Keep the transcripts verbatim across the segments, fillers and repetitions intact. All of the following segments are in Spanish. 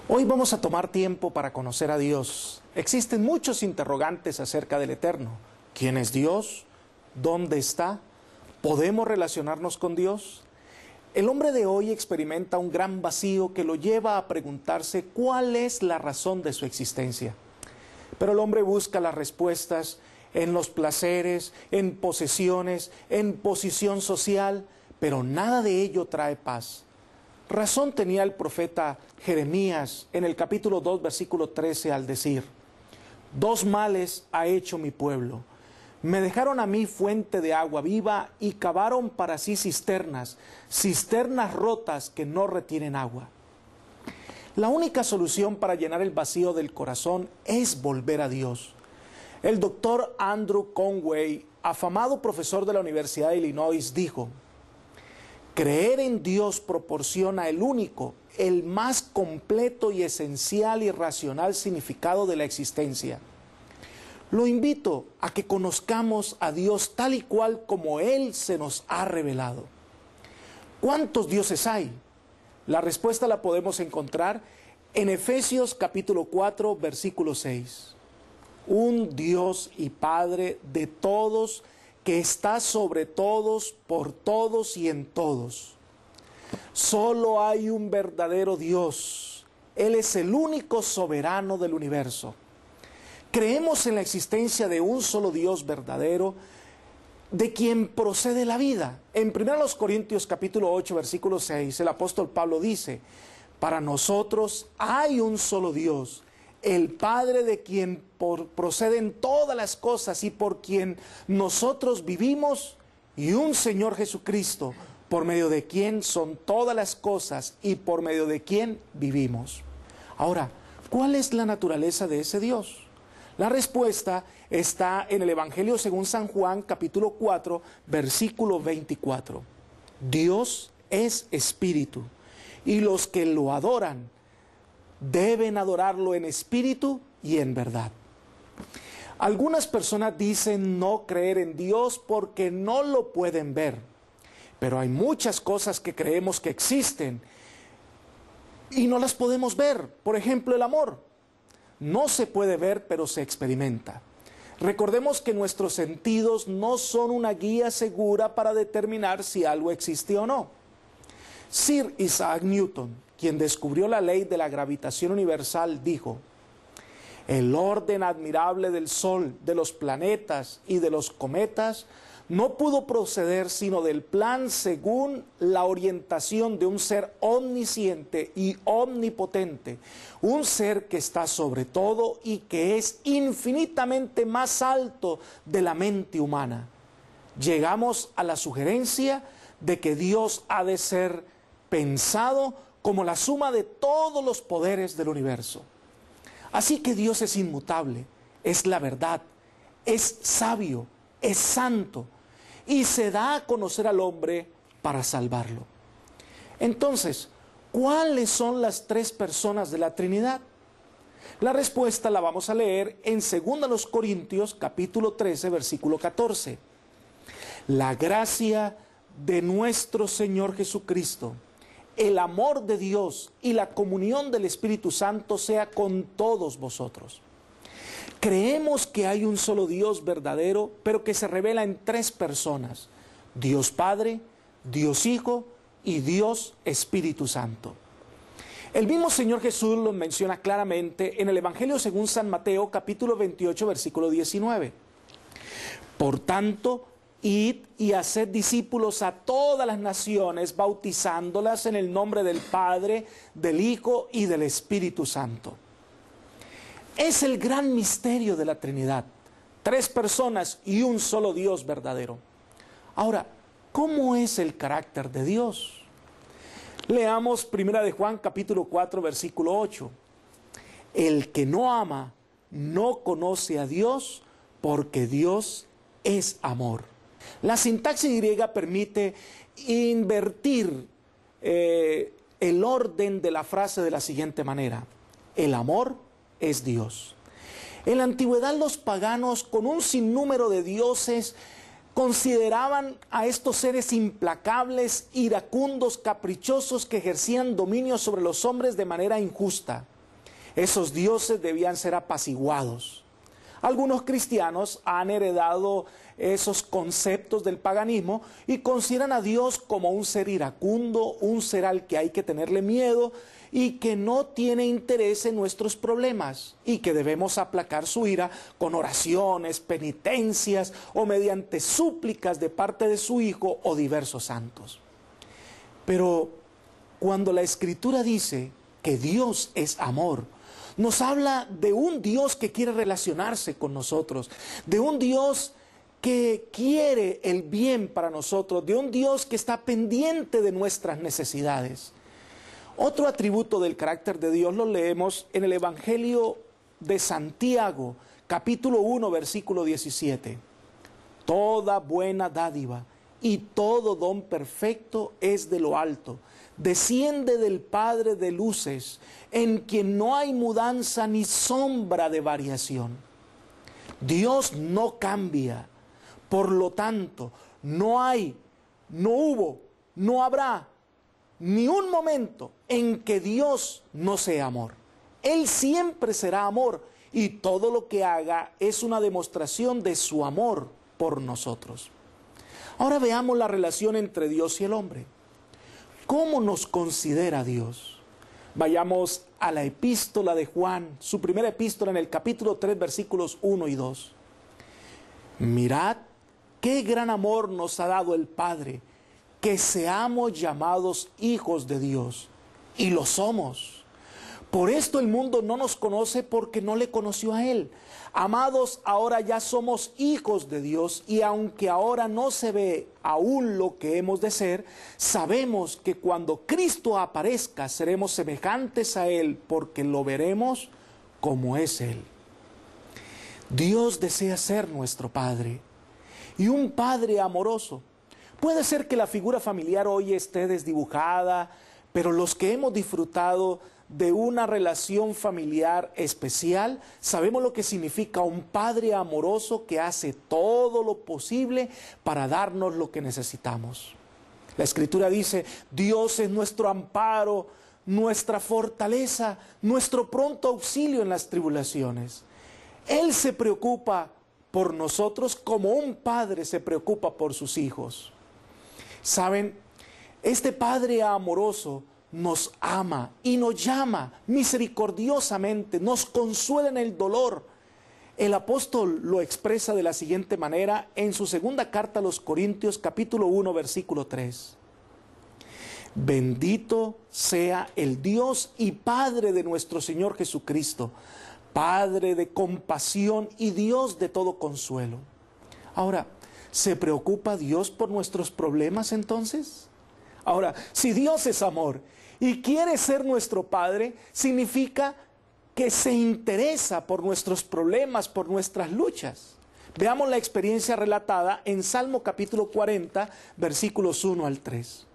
Hoy vamos a tomar tiempo para conocer a Dios. Existen muchos interrogantes acerca del Eterno. ¿Quién es Dios? ¿Dónde está? ¿Podemos relacionarnos con Dios? El hombre de hoy experimenta un gran vacío que lo lleva a preguntarse cuál es la razón de su existencia. Pero el hombre busca las respuestas en los placeres, en posesiones, en posición social, pero nada de ello trae paz. Razón tenía el profeta Jeremías en el capítulo dos, versículo trece, al decir: dos males ha hecho mi pueblo. Me dejaron a mí fuente de agua viva y cavaron para sí cisternas, cisternas rotas que no retienen agua. La única solución para llenar el vacío del corazón es volver a Dios. El doctor Andrew Conway, afamado profesor de la Universidad de Illinois, dijo: creer en Dios proporciona el único, el más completo y esencial y racional significado de la existencia. Lo invito a que conozcamos a Dios tal y cual como Él se nos ha revelado. ¿Cuántos dioses hay? La respuesta la podemos encontrar en Efesios capítulo cuatro, versículo seis. Un Dios y Padre de todos, que está sobre todos, por todos y en todos. Solo hay un verdadero Dios. Él es el único soberano del universo. Creemos en la existencia de un solo Dios verdadero, de quien procede la vida. En primera Corintios capítulo ocho, versículo seis, el apóstol Pablo dice: para nosotros hay un solo Dios, el Padre, de quien por, proceden todas las cosas y por quien nosotros vivimos, y un Señor Jesucristo, por medio de quien son todas las cosas y por medio de quien vivimos. Ahora, ¿cuál es la naturaleza de ese Dios? La respuesta está en el Evangelio según San Juan, capítulo cuatro, versículo veinticuatro. Dios es espíritu, y los que lo adoran deben adorarlo en espíritu y en verdad. Algunas personas dicen no creer en Dios porque no lo pueden ver, pero hay muchas cosas que creemos que existen y no las podemos ver. Por ejemplo, el amor. No se puede ver, pero se experimenta. Recordemos que nuestros sentidos no son una guía segura para determinar si algo existe o no. Sir Isaac Newton, quien descubrió la ley de la gravitación universal, dijo: el orden admirable del Sol, de los planetas y de los cometas no pudo proceder sino del plan según la orientación de un ser omnisciente y omnipotente, un ser que está sobre todo y que es infinitamente más alto de la mente humana. Llegamos a la sugerencia de que Dios ha de ser pensado como la suma de todos los poderes del universo. Así que Dios es inmutable, es la verdad, es sabio, es santo, y se da a conocer al hombre para salvarlo. Entonces, ¿cuáles son las tres personas de la Trinidad? La respuesta la vamos a leer en segunda Corintios capítulo trece, versículo catorce. La gracia de nuestro Señor Jesucristo, el amor de Dios y la comunión del Espíritu Santo sea con todos vosotros. Creemos que hay un solo Dios verdadero, pero que se revela en tres personas: Dios Padre, Dios Hijo y Dios Espíritu Santo. El mismo Señor Jesús lo menciona claramente en el Evangelio según San Mateo, capítulo veintiocho, versículo diecinueve. Por tanto, id y haced discípulos a todas las naciones, bautizándolas en el nombre del Padre, del Hijo y del Espíritu Santo. Es el gran misterio de la Trinidad. Tres personas y un solo Dios verdadero. Ahora, ¿cómo es el carácter de Dios? Leamos primera de Juan capítulo cuatro, versículo ocho. El que no ama no conoce a Dios, porque Dios es amor. La sintaxis griega permite invertir eh, el orden de la frase de la siguiente manera: el amor es Dios. En la antigüedad los paganos, con un sinnúmero de dioses, consideraban a estos seres implacables, iracundos, caprichosos, que ejercían dominio sobre los hombres de manera injusta. Esos dioses debían ser apaciguados. Algunos cristianos han heredado esos conceptos del paganismo y consideran a Dios como un ser iracundo, un ser al que hay que tenerle miedo y que no tiene interés en nuestros problemas y que debemos aplacar su ira con oraciones, penitencias o mediante súplicas de parte de su Hijo o diversos santos. Pero cuando la Escritura dice que Dios es amor, nos habla de un Dios que quiere relacionarse con nosotros, de un Dios que quiere el bien para nosotros, de un Dios que está pendiente de nuestras necesidades. Otro atributo del carácter de Dios lo leemos en el Evangelio de Santiago, capítulo uno, versículo diecisiete. Toda buena dádiva y todo don perfecto es de lo alto, desciende del Padre de luces, en quien no hay mudanza ni sombra de variación. Dios no cambia, por lo tanto, no hay, no hubo, no habrá ni un momento en que Dios no sea amor. Él siempre será amor y todo lo que haga es una demostración de su amor por nosotros. Ahora veamos la relación entre Dios y el hombre. ¿Cómo nos considera Dios? Vayamos a la epístola de Juan, su primera epístola en el capítulo tres, versículos uno y dos. Mirad qué gran amor nos ha dado el Padre, que seamos llamados hijos de Dios, y lo somos. Por esto el mundo no nos conoce porque no le conoció a Él. Amados, ahora ya somos hijos de Dios y aunque ahora no se ve aún lo que hemos de ser, sabemos que cuando Cristo aparezca seremos semejantes a Él porque lo veremos como es Él. Dios desea ser nuestro Padre y un Padre amoroso. Puede ser que la figura familiar hoy esté desdibujada, pero los que hemos disfrutado de una relación familiar especial, sabemos lo que significa un padre amoroso que hace todo lo posible para darnos lo que necesitamos. La Escritura dice, Dios es nuestro amparo, nuestra fortaleza, nuestro pronto auxilio en las tribulaciones. Él se preocupa por nosotros como un padre se preocupa por sus hijos. ¿Saben? Este Padre amoroso nos ama y nos llama misericordiosamente, nos consuela en el dolor. El apóstol lo expresa de la siguiente manera en su segunda carta a los Corintios, capítulo uno, versículo tres. Bendito sea el Dios y Padre de nuestro Señor Jesucristo, Padre de compasión y Dios de todo consuelo. Ahora, ¿se preocupa Dios por nuestros problemas entonces? Ahora, si Dios es amor y quiere ser nuestro Padre, significa que se interesa por nuestros problemas, por nuestras luchas. Veamos la experiencia relatada en Salmo capítulo cuarenta, versículos uno al tres.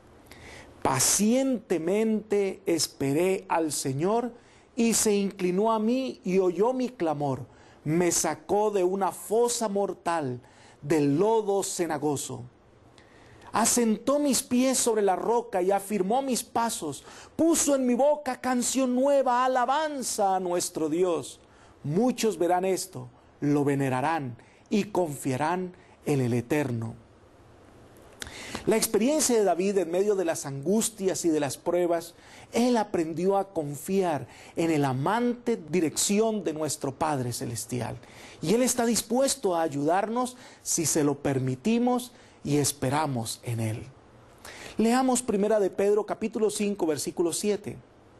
Pacientemente esperé al Señor y se inclinó a mí y oyó mi clamor. Me sacó de una fosa mortal, del lodo cenagoso. Asentó mis pies sobre la roca y afirmó mis pasos. Puso en mi boca canción nueva, alabanza a nuestro Dios. Muchos verán esto, lo venerarán y confiarán en el Eterno. La experiencia de David en medio de las angustias y de las pruebas, él aprendió a confiar en el amante dirección de nuestro Padre Celestial. Y Él está dispuesto a ayudarnos si se lo permitimos y esperamos en Él. Leamos primera de Pedro capítulo cinco, versículo siete.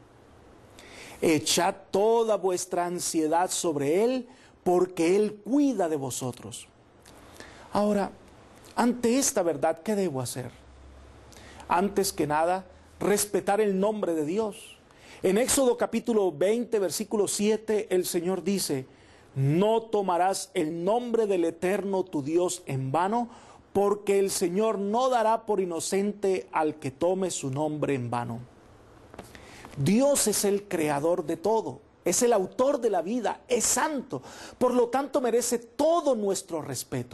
Echad toda vuestra ansiedad sobre Él, porque Él cuida de vosotros. Ahora, ante esta verdad, ¿qué debo hacer? Antes que nada, respetar el nombre de Dios. En Éxodo capítulo veinte, versículo siete, el Señor dice, no tomarás el nombre del Eterno tu Dios en vano, porque el Señor no dará por inocente al que tome su nombre en vano. Dios es el creador de todo, es el autor de la vida, es santo, por lo tanto merece todo nuestro respeto.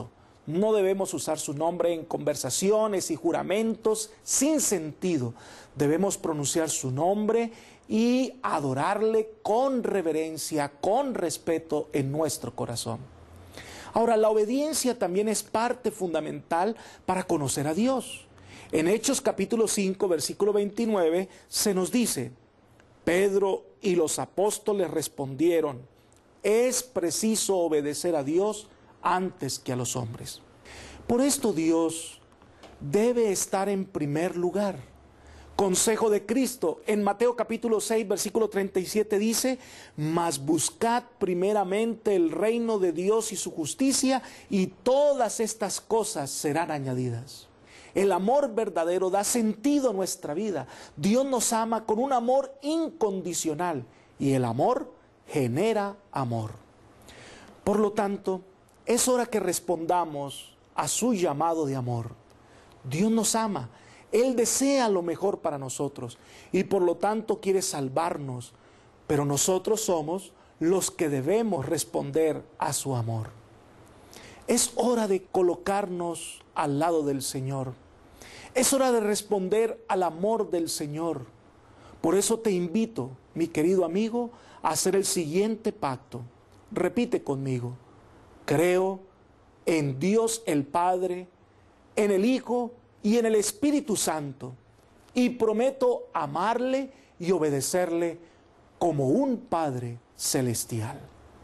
No debemos usar su nombre en conversaciones y juramentos sin sentido. Debemos pronunciar su nombre y adorarle con reverencia, con respeto en nuestro corazón. Ahora, la obediencia también es parte fundamental para conocer a Dios. En Hechos capítulo cinco, versículo veintinueve, se nos dice: Pedro y los apóstoles respondieron: es preciso obedecer a Dios antes que a los hombres. Por esto Dios debe estar en primer lugar. Consejo de Cristo en Mateo capítulo seis, versículo treinta y siete dice: mas buscad primeramente el reino de Dios y su justicia, y todas estas cosas serán añadidas. El amor verdadero da sentido a nuestra vida. Dios nos ama con un amor incondicional, y el amor genera amor. Por lo tanto, es hora que respondamos a su llamado de amor. Dios nos ama, Él desea lo mejor para nosotros y por lo tanto quiere salvarnos, pero nosotros somos los que debemos responder a su amor. Es hora de colocarnos al lado del Señor. Es hora de responder al amor del Señor. Por eso te invito, mi querido amigo, a hacer el siguiente pacto. Repite conmigo: creo en Dios el Padre, en el Hijo y en el Espíritu Santo, y prometo amarle y obedecerle como un Padre celestial.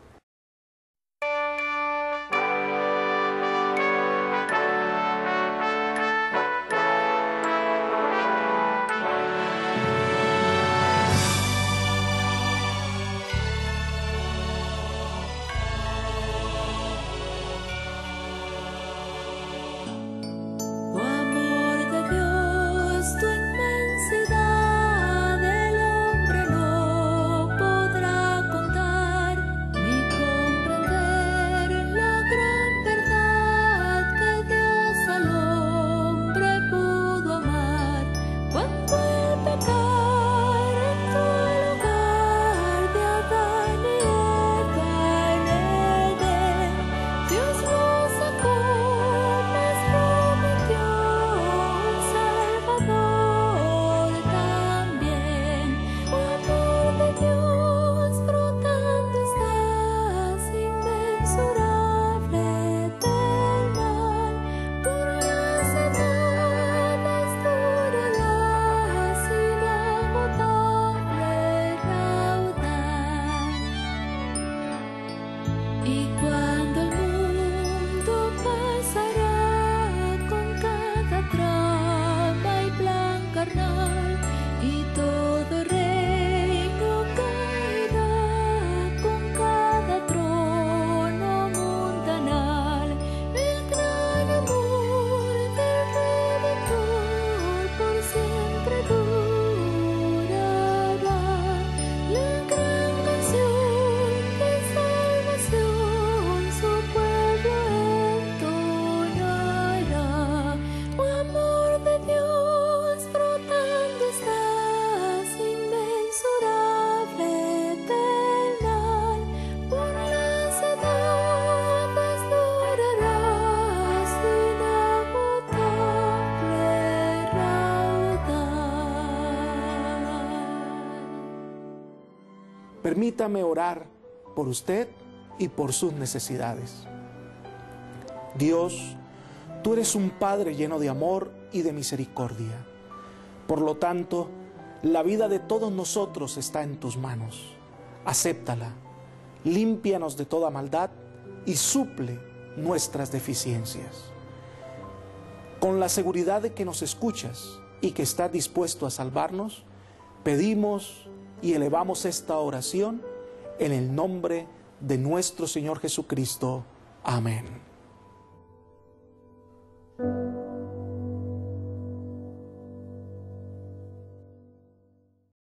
Permítame orar por usted y por sus necesidades. Dios, tú eres un Padre lleno de amor y de misericordia. Por lo tanto, la vida de todos nosotros está en tus manos. Acéptala, límpianos de toda maldad y suple nuestras deficiencias. Con la seguridad de que nos escuchas y que estás dispuesto a salvarnos, pedimos y elevamos esta oración en el nombre de nuestro Señor Jesucristo. Amén.